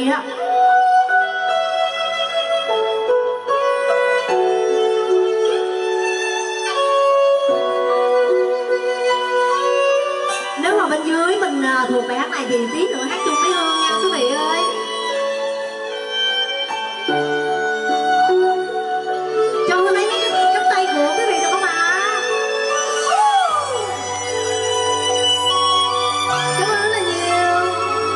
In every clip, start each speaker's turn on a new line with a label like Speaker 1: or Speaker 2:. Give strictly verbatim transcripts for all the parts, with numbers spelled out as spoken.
Speaker 1: này á. Nếu mà bên dưới mình thuộc bài hát này thì tí nữa hát chung với Hương nha quý vị ơi. Cho Hương lấy cái cánh tay của quý vị được không ạ? Cảm ơn rất là nhiều.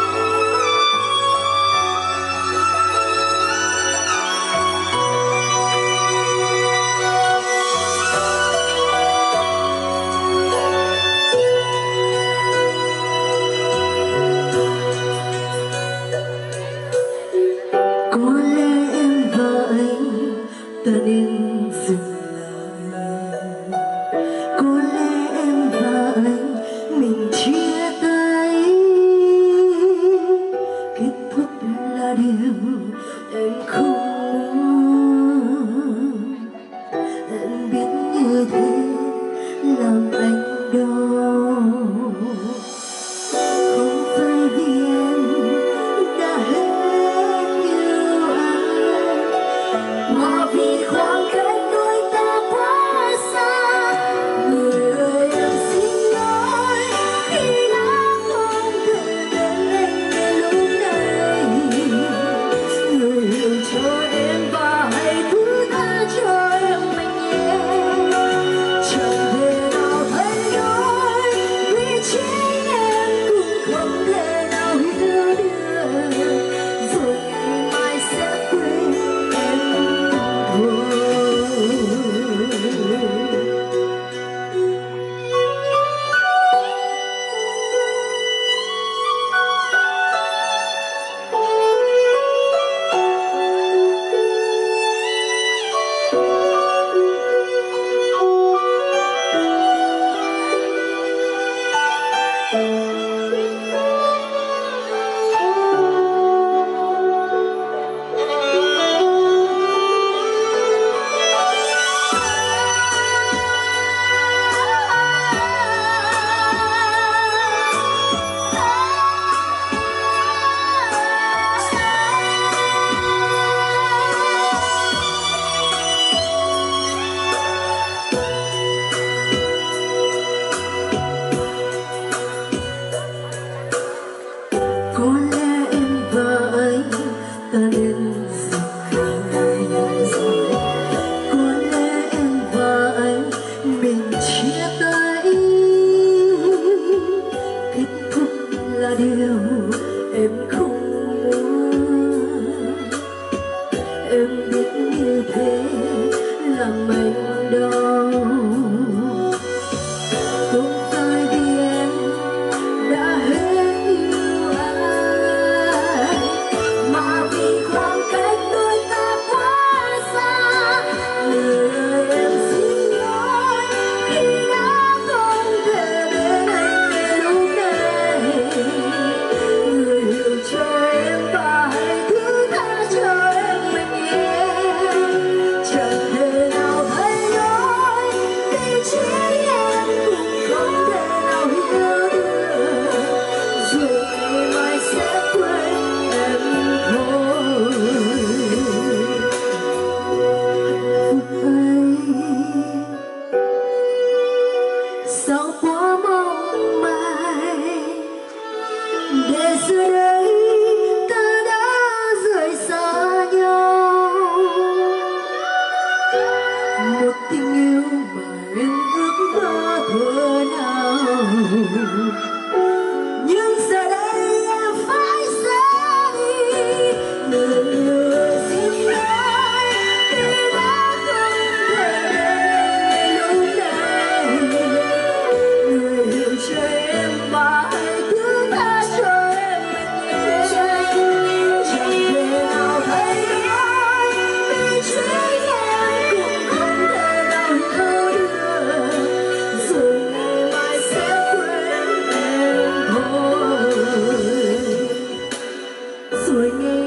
Speaker 2: Có lẽ em và anh ta nên dừng lại. Có lẽ em và anh mình chia tay. Kết thúc là điều em không muốn. Em biết như thế làm anh đau. Không phải vì em đã hết yêu anh, mà vì khoảng cách đôi ta quá xa. Người ơi em xin lỗi khi đã không thể bên anh ngay lúc này. Người hiểu cho em và hãy thứ tha cho em mình nhé. Chẳng thể nào thay đổi vì chính em cũng không thể nào hiểu được. Rồi ngày mai sẽ quên em thôi. Có lẽ em và anh ta nên dừng lại. Có lẽ em và anh mình chia tay. Kết thúc là điều em không muốn. Em biết như thế làm anh đau. Không phải vì em đã hết yêu anh, mà vì khoảng cách đôi ta quá xa. Người ơi em xin lỗi khi đã không thể bên anh ngay lúc này. Người hiểu cho em và hãy thứ tha cho em mình nhé. Chẳng thể nào thay đổi vì chính em cũng không thể nào hiểu được. Rồi ngày mai sẽ quên em thôi. Hạnh phúc ấy sao quá mong manh, để giờ đây ta đã rời xa nhau. Một tình yêu mà em ước mơ thuở nào, nhưng giờ đây em phải ra đi. Người ơi xin lỗi vì đã không thể bên anh ngay lúc này. Người hiểu cho em và hãy thứ tha cho em mình nhé. Chẳng thể nào thay đổi vì chính em cũng không thể nào hiểu được. Rồi ngày mai sẽ quên em thôi. Rồi ngày